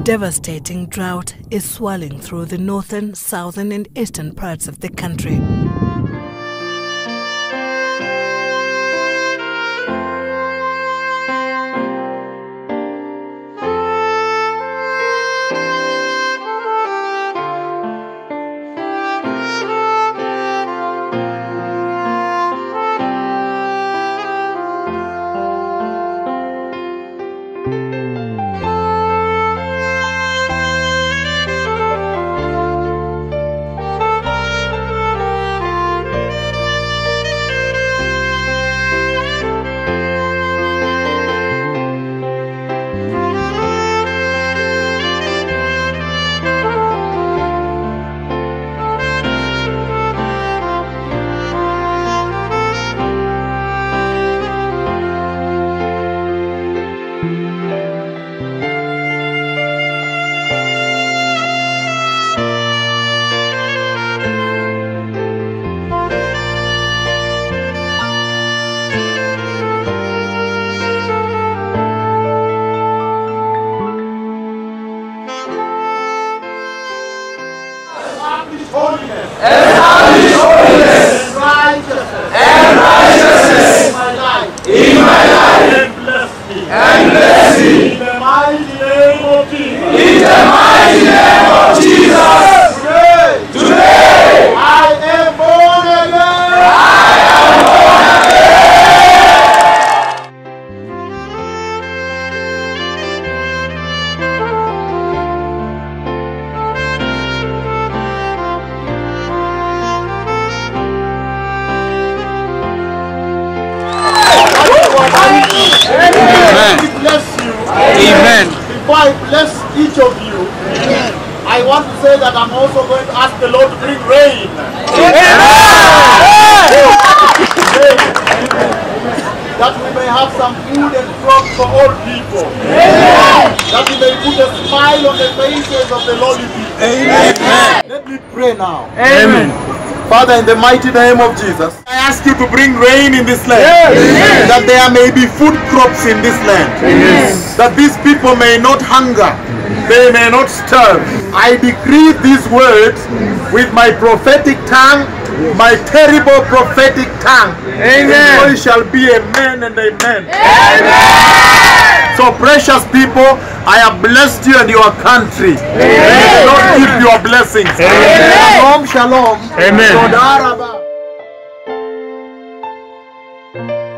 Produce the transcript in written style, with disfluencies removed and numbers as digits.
devastating drought is swirling through the northern, southern and eastern parts of the country. In my life, and bless me, in the mighty name of Jesus, today, I am born Amen. Before I bless each of you, I want to say that I'm also going to ask the Lord to bring rain. That we may have some food and crops for all people. That we may put a smile on the faces of the lowly people. Let me pray now. Amen. Father, in the mighty name of Jesus, I ask you to bring rain in this land. That there may be food crops in this land. That these people may not hunger. They may not starve. I decree these words with my prophetic tongue, my terrible prophetic tongue. Amen. It shall be amen and amen. So precious people, I have blessed you and your country. May the Lord give you your blessings. Shalom, shalom. Amen. Toda rabba.